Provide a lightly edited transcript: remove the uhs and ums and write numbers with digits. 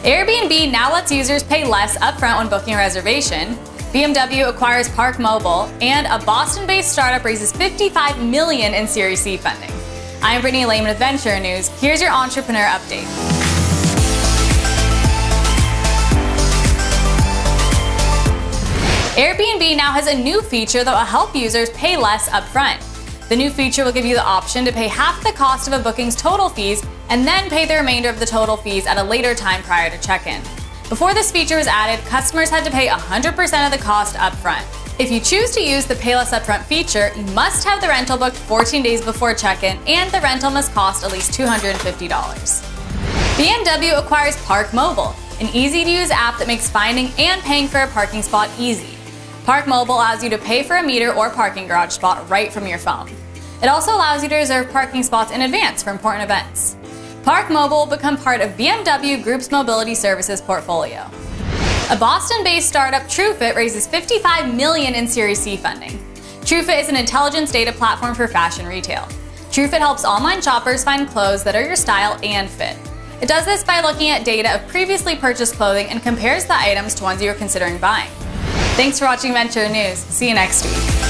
Airbnb now lets users pay less upfront when booking a reservation. BMW acquires ParkMobile, and a Boston-based startup raises $55 million in Series C funding. I'm Brittany Lehman with Venture News. Here's your entrepreneur update. Airbnb now has a new feature that will help users pay less upfront. The new feature will give you the option to pay half the cost of a booking's total fees and then pay the remainder of the total fees at a later time prior to check-in. Before this feature was added, customers had to pay 100% of the cost upfront. If you choose to use the Pay Less Upfront feature, you must have the rental booked 14 days before check-in, and the rental must cost at least $250. BMW acquires ParkMobile, an easy-to-use app that makes finding and paying for a parking spot easy. ParkMobile allows you to pay for a meter or parking garage spot right from your phone. It also allows you to reserve parking spots in advance for important events. ParkMobile will become part of BMW Group's mobility services portfolio. A Boston-based startup, TrueFit, raises $55 million in Series C funding. TrueFit is an intelligence data platform for fashion retail. TrueFit helps online shoppers find clothes that are your style and fit. It does this by looking at data of previously purchased clothing and compares the items to ones you are considering buying. Thanks for watching Venture News. See you next week.